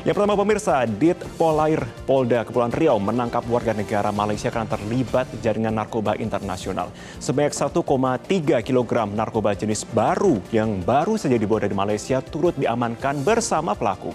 Yang pertama pemirsa, Dit Polair Polda Kepulauan Riau menangkap warga negara Malaysia karena terlibat jaringan narkoba internasional. Sebanyak 1,3 kg narkoba jenis baru yang baru saja dibawa dari Malaysia turut diamankan bersama pelaku.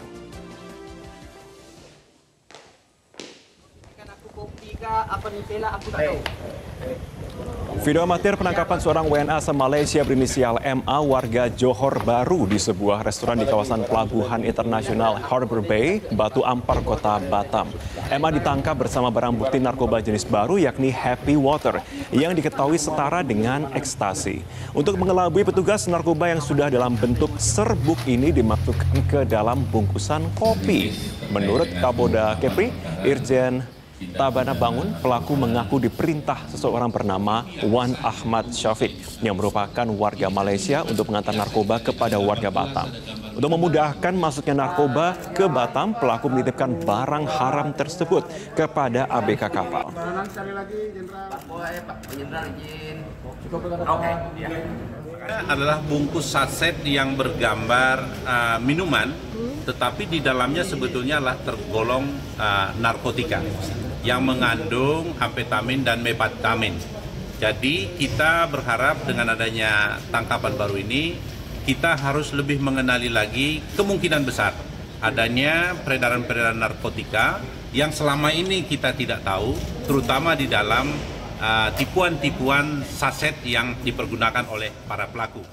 Video amatir penangkapan seorang WNA asal Malaysia berinisial MA warga Johor Bahru di sebuah restoran di kawasan Pelabuhan Internasional Harbour Bay, Batu Ampar, Kota Batam. MA ditangkap bersama barang bukti narkoba jenis baru yakni Happy Water yang diketahui setara dengan ekstasi. Untuk mengelabui petugas, narkoba yang sudah dalam bentuk serbuk ini dimasukkan ke dalam bungkusan kopi. Menurut Kapolda Kepri, Irjen Tabana Bangun, pelaku mengaku diperintah seseorang bernama Wan Ahmad Syafiq yang merupakan warga Malaysia untuk mengantar narkoba kepada warga Batam. Untuk memudahkan masuknya narkoba ke Batam, pelaku menitipkan barang haram tersebut kepada ABK kapal. Adalah bungkus saset yang bergambar minuman, tetapi di dalamnya sebetulnya adalah tergolong narkotika yang mengandung amfetamin dan methamphetamine. Jadi kita berharap dengan adanya tangkapan baru ini, kita harus lebih mengenali lagi kemungkinan besar adanya peredaran-peredaran narkotika yang selama ini kita tidak tahu, terutama di dalam tipuan-tipuan saset yang dipergunakan oleh para pelaku.